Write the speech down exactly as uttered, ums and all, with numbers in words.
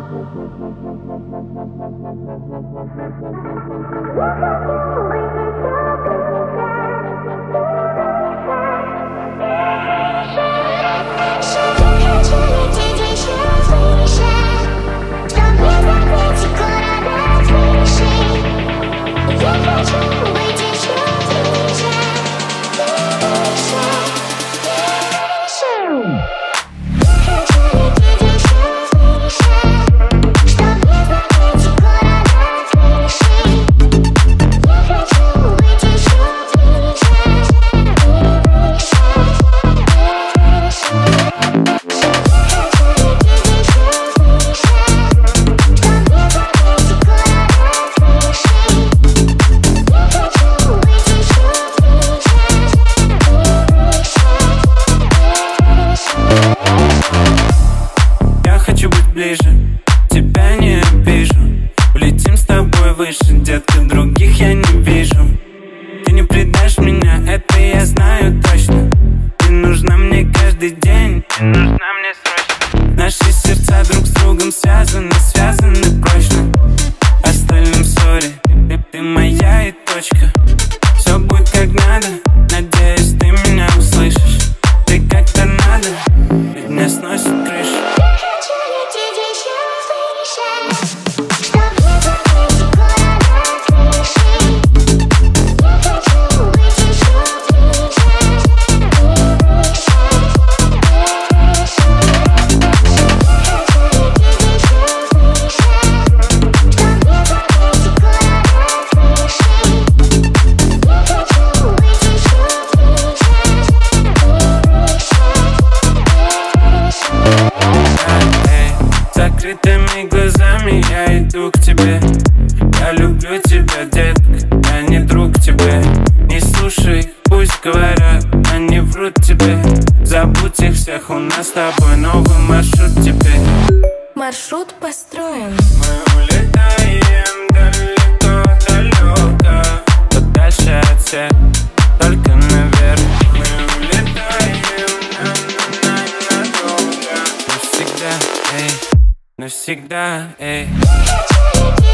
Тебя не обижу, улетим с тобой выше, детка, других я не вижу. Ты не предашь меня, это я знаю точно. Ты нужна мне каждый день, ты нужна мне срочно. Наши сердца друг с другом связаны, связаны прочно. Остальным сори, ты, ты моя и точка. Все будет как надо, надеюсь, ты меня услышишь. Ты как-то надо, ведь меня сносит крышу. Закрытыми глазами я иду к тебе. Я люблю тебя, детка, я не друг тебе. Не слушай, пусть говорят, они врут тебе. Забудь их всех, у нас с тобой новый маршрут теперь. Маршрут построен. Мы улетаем далеко-далеко, подальше от всех, только наверх. Мы улетаем на-на-на-надолго. Навсегда, эй, навсегда, эй.